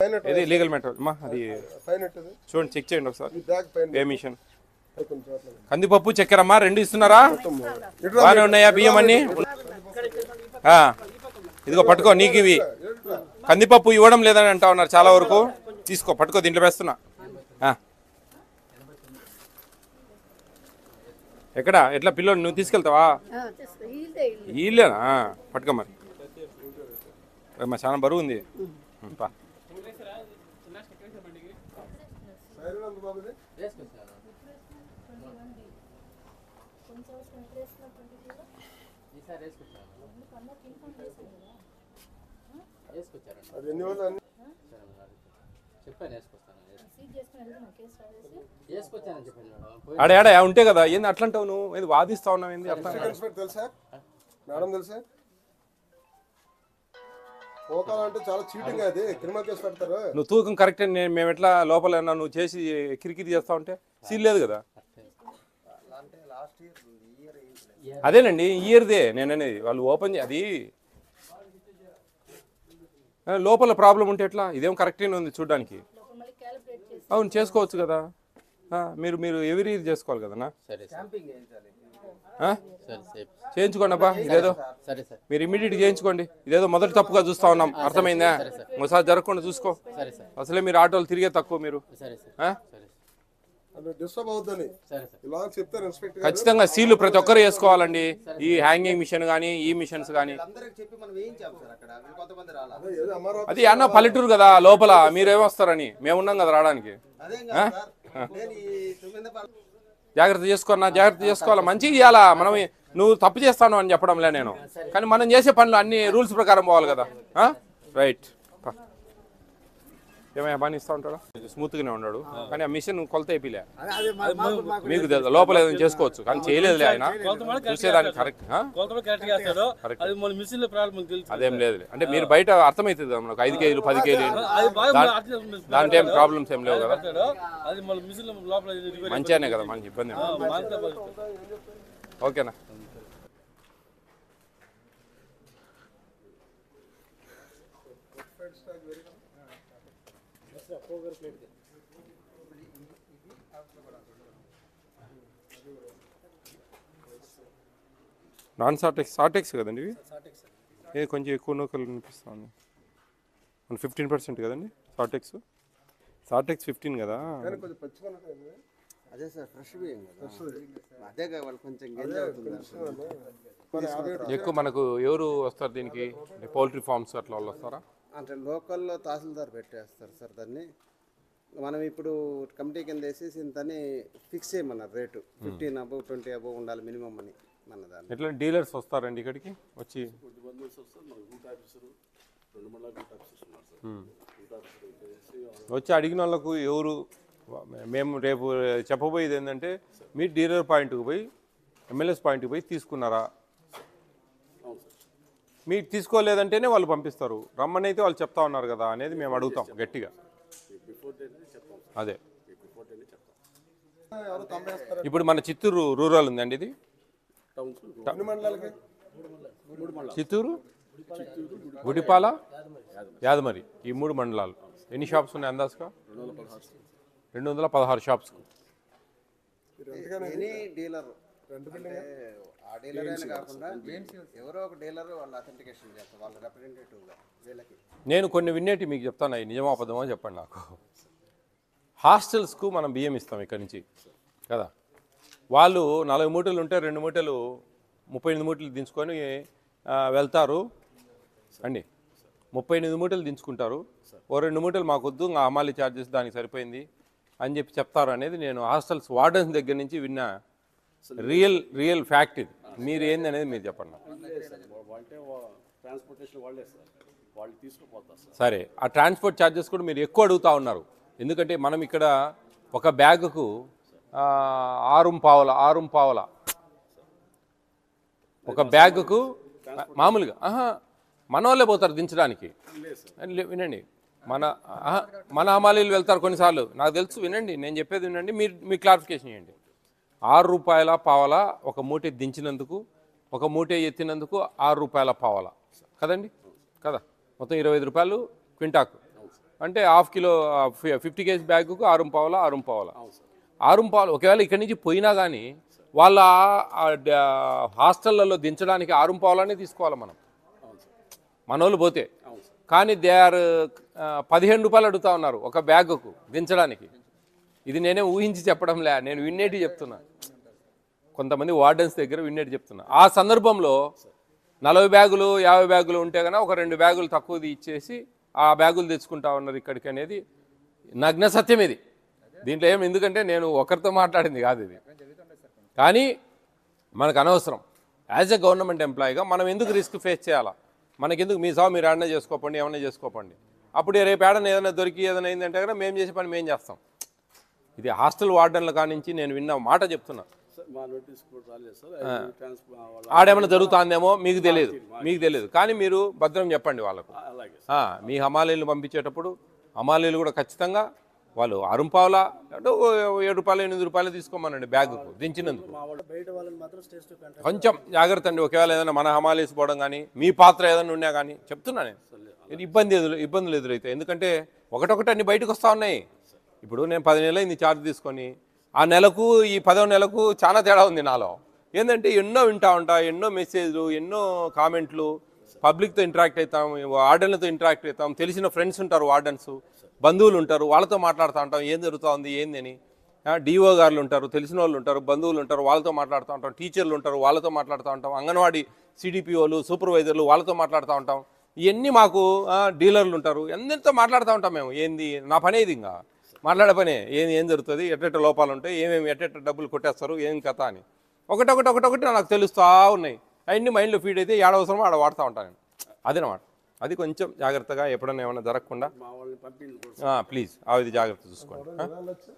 ఇది legal matter అమ్మా. అది చూడండి, చెక్ చేయండి ఒకసారి. ఏ మిషన్ కందిపప్పు చక్కెర అమ్మా, రెండు ఇస్తున్నారా? బాగానే ఉన్నాయా బియ్యం అన్ని? ఇదిగో పట్టుకో, నీకు ఇవి కందిపప్పు ఇవ్వడం లేదని అంటా ఉన్నారు చాలా వరకు. తీసుకో, పట్టుకో, దీంట్లో వేస్తున్నా. ఎక్కడ ఎట్లా పిల్లలు నువ్వు తీసుకెళ్తావా? వీళ్ళేనా? పట్టుకో మరి, మా చాలా బరువు ఉంది. ఆడే ఉంటే కదా, ఏంది అట్లా అంటావు నువ్వు? ఏది వాదిస్తా ఉన్నావు? ఏంది అట్లా? నువ్వు తూకం కరెక్ట్ అని మేము ఎట్లా లోపల నువ్వు చేసి కిరికిరి చేస్తా ఉంటే సీల్ లేదు కదా. అదేనండి, ఇయర్దే నేను అనేది. వాళ్ళు ఓపెన్ అది లోపల ప్రాబ్లం ఉంటే ఎట్లా? ఇదేం కరెక్ట్గానే ఉంది చూడడానికి. అవును, చేసుకోవచ్చు కదా. మీరు మీరు ఎవరీ చేసుకోవాలి కదన్నా. చేయించుకోండి అబ్బా, ఇదేదో మీరు ఇమీడియట్ చేయించుకోండి. ఇదేదో మొదటి తప్పుగా చూస్తా ఉన్నాం, అర్థమైందా? ఒకసారి జరగకుండా చూసుకో. అసలే మీరు ఆటోలు తిరిగే తక్కువ. మీరు ఖచ్చితంగా సీలు ప్రతి ఒక్కరు వేసుకోవాలండి. ఈ హ్యాంగింగ్ మిషన్ కానీ, ఈ మిషన్స్ కానీ. అది అన్న పల్లెటూరు కదా, లోపల మీరేమొస్తారని మేమున్నాం కదా రావడానికి. జాగ్రత్త చేసుకోన్నా, జాగ్రత్త చేసుకోవాలా, మంచిగా చేయాలా. మనం నువ్వు తప్పు చేస్తాను అని చెప్పడంలే నేను, కానీ మనం చేసే పనులు అన్ని రూల్స్ ప్రకారం పోవాలి కదా. రైట్. ఏమైనా బాగా ఇస్తూ ఉంటాడు, స్మూత్గానే ఉన్నాడు, కానీ ఆ మిషన్ కొలత అయిపోలే. మీకు లోపల ఏదైనా చేసుకోవచ్చు, కానీ చేయలేదులే ఆయన. చూసేదానికి కరెక్ట్. అదేం లేదు అంటే మీరు బయట అర్థమవుతుంది కదా మనకు. 5 కేజీలు 10 కేజీలు దాంట్లో ఏం ప్రాబ్లమ్స్ ఏం లేవు కదా. మంచిగానే కదా, మనకి ఇబ్బంది. ఓకేనా? నాన్ సాటెక్స్, సాటెక్స్ కదండి ఇవి. ఇది కొంచెం ఎక్కువ నూకలు అనిపిస్తుంది. 15% కదండి సాటెక్స్. సాటెక్స్ 15 కదా. ఎక్కువ మనకు ఎవరు వస్తారు దీనికి? పౌల్ట్రీ ఫార్మ్స్ అట్లా వాళ్ళు వస్తారా? అంటే లోకల్లో తహసీల్దార్ పెట్టేస్తారు సార్ దాన్ని. మనం ఇప్పుడు కమిటీ కింద వేసేసి ఇంతని ఫిక్స్ చేయమన్నారు రేటు. 15 అబోవ్ 20 అబోవ్ ఉండాలి మినిమం అని మన దాన్ని. ఎట్లా డీలర్స్ వస్తారండి ఇక్కడికి వచ్చి? వచ్చి అడిగిన వాళ్ళకు ఎవరు? మేము రేపు చెప్పబోయేది ఏంటంటే, మీరు డీలర్ పాయింట్కి పోయి ఎమ్మెల్యేస్ పాయింట్కి పోయి తీసుకున్నారా? మీరు తీసుకోలేదంటేనే వాళ్ళు పంపిస్తారు. రమ్మని అయితే వాళ్ళు చెప్తా ఉన్నారు కదా అనేది మేము అడుగుతాం గట్టిగా. అదే ఇప్పుడు మన చిత్తూరు రూరల్ ఉందండి, ఇది చిత్తూరు, గుడిపాల, యాదమరి, ఈ 3 మండలాలు. ఎన్ని షాప్స్ ఉన్నాయి అందాజుగా? 216 షాప్స్. నేను కొన్ని వినేటి మీకు చెప్తాను, అవి నిజమో అబద్ధమో చెప్పండి నాకు. హాస్టల్స్కు మనం బియ్యం ఇస్తాం ఇక్కడి నుంచి కదా. వాళ్ళు 40 మూటలు ఉంటే 2 మూటలు 38 మూటలు దించుకొని వెళ్తారు అండి. 38 మూటలు దించుకుంటారు. ఓ 2 మూటలు మాకొద్దు, ఇంకా హమాలి ఛార్జెస్ దానికి సరిపోయింది అని చెప్పి చెప్తారు అనేది నేను హాస్టల్స్ వార్డెన్స్ దగ్గర నుంచి విన్న రియల్ ఫ్యాక్ట్ ఇది. మీరు ఏంది అనేది మీరు చెప్పండి. సరే, ఆ ట్రాన్స్పోర్ట్ ఛార్జెస్ కూడా మీరు ఎక్కువ అడుగుతూ ఉన్నారు. ఎందుకంటే మనం ఇక్కడ ఒక బ్యాగుకు 6 పావల ఒక బ్యాగుకు మామూలుగా. మన వాళ్ళే పోతారు దించడానికి. వినండి, మన హమాలీలు వెళ్తారు కొన్నిసార్లు, నాకు తెలుసు. వినండి, నేను చెప్పేది వినండి, మీరు క్లారిఫికేషన్ చేయండి. 6 రూపాయల పావల ఒక మూట దించినందుకు, ఒక మూట ఎత్తినందుకు 6 రూపాయల పావల కదండి కదా. మొత్తం 25 రూపాయలు క్వింటాకు. అంటే హాఫ్ కిలో 50 కేజీ బ్యాగుకు 6 పావుల ఒకవేళ ఇక్కడి నుంచి పోయినా కానీ వాళ్ళ హాస్టళ్లలో దించడానికి 6 పావులనే తీసుకోవాలి మనం మనోళ్ళు పోతే. కానీ దే ఆర్ 15 రూపాయలు అడుగుతా ఉన్నారు ఒక బ్యాగుకు దించడానికి. ఇది నేనే ఊహించి చెప్పడంలే, నేను విన్నేటి చెప్తున్నా, కొంతమంది వార్డెన్స్ దగ్గర విన్నేటి చెప్తున్నా. ఆ సందర్భంలో 40 బ్యాగులు 50 బ్యాగులు ఉంటే కనుక ఒక 2 బ్యాగులు తక్కువది ఇచ్చేసి ఆ బ్యాగులు తెచ్చుకుంటా ఉన్నారు ఇక్కడికి అనేది నగ్న సత్యం ఇది. దీంట్లో ఎందుకంటే నేను ఒకరితో మాట్లాడింది కాదు ఇది. కానీ మనకు అనవసరం. యాజ్ ఎ గవర్నమెంట్ ఎంప్లాయీగా మనం ఎందుకు రిస్క్ ఫేస్ చేయాలా? మనకెందుకు? మీ సాగు మీరు ఏడన్నా చేసుకోపండి, ఏమన్నా చేసుకోపండి. అప్పుడు రేపు ఏడన్నా ఏదైనా దొరికి ఏదైనా అయిందంటే కనుక మేము చేసే పని మేము చేస్తాం. ఇది హాస్టల్ వార్డెన్ల కానించి నేను విన్న మాట చెప్తున్నా. ఆడేమన్నా జరుగుతుందేమో మీకు తెలియదు కానీ మీరు భద్రం చెప్పండి వాళ్ళకు. మీ హమాలీలు పంపించేటప్పుడు హమాలీలు కూడా ఖచ్చితంగా వాళ్ళు 6 పావుల 7 రూపాయలు 8 రూపాయలు తీసుకోమనండి బ్యాగుకు దించినందుకు. కొంచెం జాగ్రత్త అండి. ఒకవేళ ఏదైనా మన హమాలీస్ పోవడం కానీ మీ పాత్ర ఏదైనా ఉన్నా కానీ చెప్తున్నా నేను, ఇబ్బందులు ఎదురైతే. ఎందుకంటే ఒకటొకటి అన్ని బయటకు వస్తూ ఉన్నాయి. ఇప్పుడు నేను 10 నెలలు అయింది ఛార్జ్ తీసుకొని, ఆ నెలకు ఈ 10వ నెలకు చాలా తేడా ఉంది నాలో. ఏంటంటే ఎన్నో వింటా ఉంటా, ఎన్నో మెసేజ్లు, ఎన్నో కామెంట్లు, పబ్లిక్తో ఇంటరాక్ట్ అవుతాం, వార్డెన్లతో ఇంటరాక్ట్ అవుతాం, తెలిసిన ఫ్రెండ్స్ ఉంటారు, వార్డెన్స్ బంధువులు ఉంటారు, వాళ్ళతో మాట్లాడుతూ ఉంటాం ఏం జరుగుతూ ఉంది ఏంది అని. డిఓ గారులు ఉంటారు, తెలిసిన వాళ్ళు ఉంటారు, బంధువులు ఉంటారు, వాళ్ళతో మాట్లాడుతూ ఉంటాం. టీచర్లు ఉంటారు, వాళ్ళతో మాట్లాడుతూ ఉంటాం. అంగన్వాడీ సిడిపిఓలు, సూపర్వైజర్లు, వాళ్ళతో మాట్లాడుతూ ఉంటాం. ఇవన్నీ మాకు డీలర్లు ఉంటారు, అందరితో మాట్లాడుతూ ఉంటాం మేము. ఏంది నా పనే ఇది, ఇంకా మాట్లాడే పనే. ఏం జరుగుతుంది, ఎట్ట లోపాలు ఉంటాయి, ఎట్ట డబ్బులు కొట్టేస్తారు, ఏం కథ అని ఒకటొకటి నాకు తెలుస్తూ ఉన్నాయి. అవన్నీ మైండ్లో ఫీడ్ అయితే ఏడవసరమో ఆడ వాడుతూ ఉంటాను నేను. అదనమాట. అది కొంచెం జాగ్రత్తగా ఎప్పుడైనా ఏమైనా జరగకుండా ప్లీజ్ అది జాగ్రత్త చూసుకోండి.